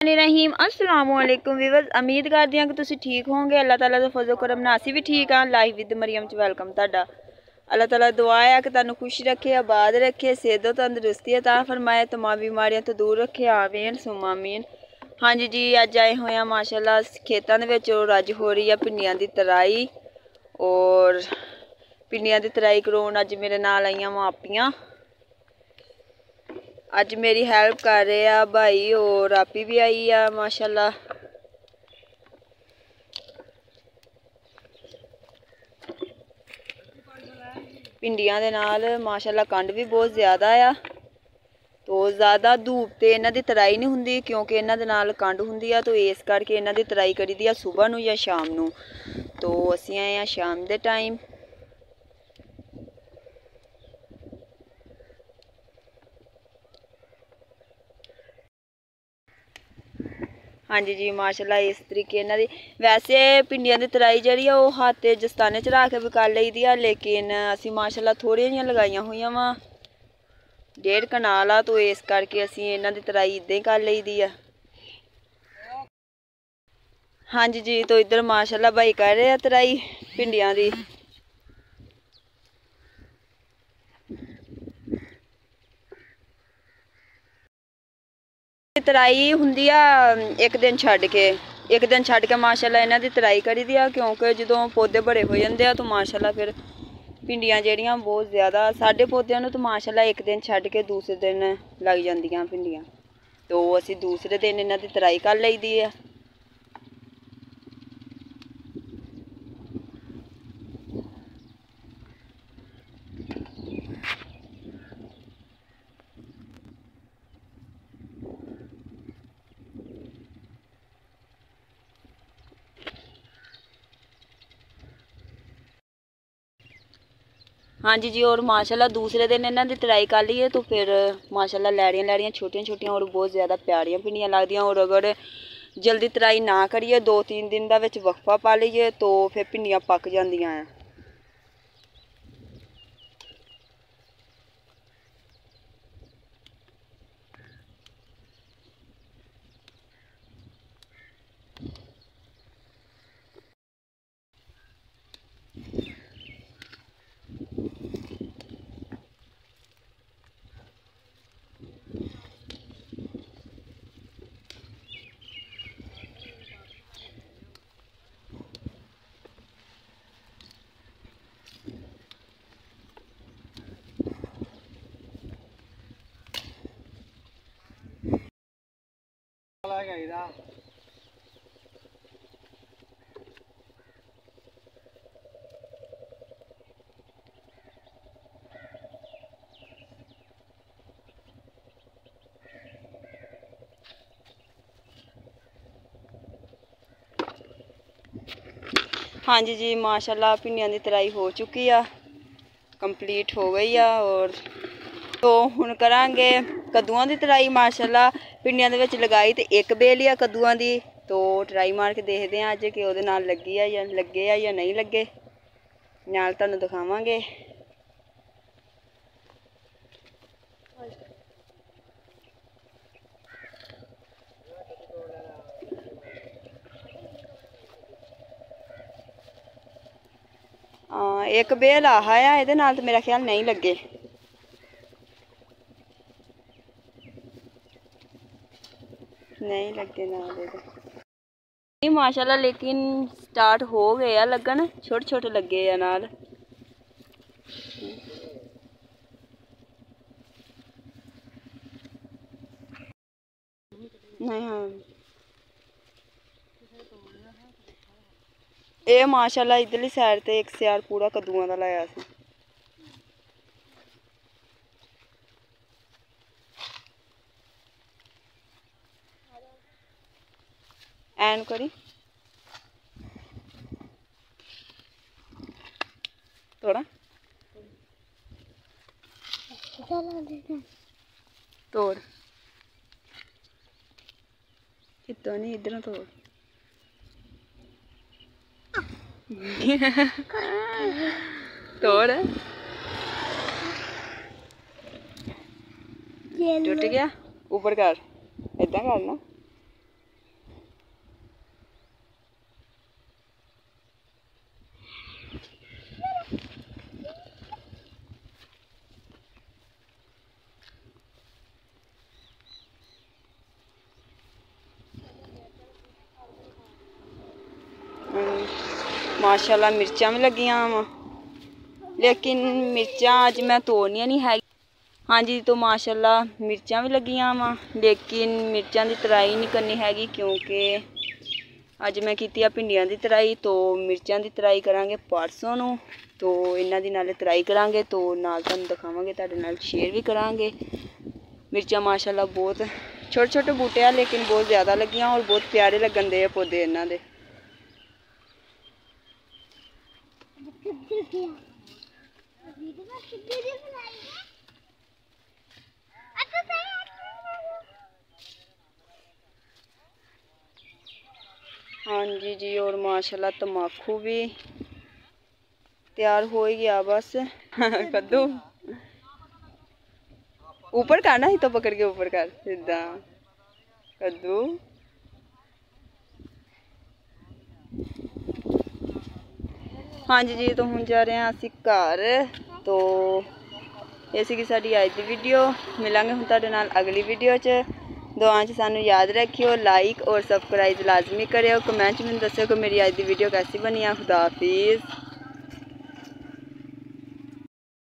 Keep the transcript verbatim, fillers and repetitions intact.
रहीम अस्सलाम वालेकुम व्यूअर्स, उम्मीद करदी हां कि तुसीं ठीक होंगे। अल्लाह ताला दा फज़ल करम नाल असीं भी ठीक हां। लाइफ विद मरियम च वेलकम तुहाडा। अल्लाह ताला दुआ है कि तुहानूं खुश रखे, आबाद रखे, सेहत तंदुरुस्ती अता फरमाए, तमाम बीमारियां तो दूर रखे। आमीन सुम्मा आमीन। हाँ जी जी, अज आए हुए हैं माशाल्लाह खेतों दे विच और अज हो रही है भिंडियां दी तराई। और भिंडियां दी तराई करवाउण अज मेरे नाल आईयां मापियां। अज मेरी हेल्प कर रहे हैं भाई और आपी भी आई है माशाल्लाह। भिंडियां दे नाल माशाल्लाह कंड भी बहुत ज़्यादा आ, तो ज़्यादा धूप तो इन्हां दी तराई नहीं हुंदी क्योंकि इन्हां दे नाल कंड हुंदी आ, तो इस करके इन्हां दी तराई करी दी आ सुबह नूं या शाम नूं। तो असीं आए हैं शाम दे टाइम। हाँ जी जी माशाल्लाह इस तरीके इन्हां दी वैसे भिंडियां दी तराई जिहड़ी आ ओह हत्थ जस्ताने च रख के भी कर लई दी आ, लेकिन असीं माशाल्लाह थोड़ियां जिहियां लगाइयां होईयां वा, डेढ़ कनाल आ, तो इस करके असीं इन्हां दी तराई इदां ही कर लई दी आ। हाँ जी जी, तो इधर माशाल्लाह भाई कर रहे हैं तराई भिंडियां दी। तराई हुंदी आ एक दिन छड्ड के, एक दिन छड्ड के माशाल्लाह इन्हां दी तराई करी दी आ, क्योंकि जदों पौधे बड़े हो जांदे आ तो माशाल्लाह फिर भिंडियां जेहड़ियां बहुत ज़्यादा साढ़े पौधे नूं तो माशाल्लाह एक दिन छड्ड के दूसरे दिन लग जांदियां भिंडियां, तो असीं दूसरे दिन इन्हां दी तराई कर लई दी है। हाँ जी जी, और माशाल्लाह दूसरे दिन इन्हां दी तराई कर ली है तो फिर माशाल्लाह लैड़ियां लैड़ियां छोटियां छोटियां और बहुत ज़्यादा प्यारियां भिंडियां लगदियां। और अगर जल्दी तराई ना करिए, दो तीन दिन का विच वक्फा पा लीए, तो फिर भिंडियां पक जांदियां हैं। हाँ जी जी माशाल्लाह भिंडियां दी तराई हो चुकी आ, कंप्लीट हो गई आ। और तो हुण करांगे कद्दूआं दी तराई। माशाल्लाह भिंडियां दे विच लगाई ते एक बेल ही आ कद्दूआं दी, तो ट्राई मार के देखदे आं अज कि ओहदे नाल लगी आ या लगे आ या नहीं लगे, नाल तुहानूं दिखावांगे। हाँ एक बेल आह आ, इहदे नाल ते मेरा ख्याल नहीं लगे। नहीं लगे नाल इहदे माशाल्लाह, लेकिन स्टार्ट हो गए आ लगन, छोटे छोटे लगे आ नाल। नहीं हाँ ये माशाल्लाह इधरली साइड ते एक सियार पूरा कद्दूआं दा लाया सी। एन करी थोड़ा तोड़ इतना नहीं, इधरों तोड़ तोड़ टूट गया ऊपर कर, इदा करना माशाल्लाह मिर्चां भी लगियां वा, लेकिन मिर्चां अज मैं तोड़नियां नहीं है। हाँ जी, तो माशाल्लाह मिर्चां भी लगियां वा, लेकिन मिर्चां की तराई नहीं करनी हैगी क्योंकि अज मैं की भिंडियां की तराई, तो मिर्चां की तराई करांगे परसों नूं। तो इन्हां दी नाले तराई करांगे, तो नाल तुहानूं दिखावांगे, तुहाडे नाल शेयर भी करांगे। मिर्चां माशाल्लाह बहुत छोटे छोटे बूटे आ, लेकिन बहुत ज़्यादा लगियां और बहुत प्यारे लगन दे पौधे इन्हां दे। हाँ जी जी, और माशाल्लाह तम्बाकू भी तैयार हो ही गया बस। कद्दू ऊपर करना ही तो पकड़ के ऊपर कर सीधा कद्दू। हाँ जी जी, तो हम जा रहे हैं असी घर। तो ये सी साडी अज दी वीडियो, मिलांगे हुण तुहाडे नाल अगली वीडियो च। दुआं च सानू याद रखियो, लाइक और सबसक्राइब लाजमी करियो, कमेंट में दस्सियो कि मेरी अज दी वीडियो कैसी बनी है। खुदा हाफिज़।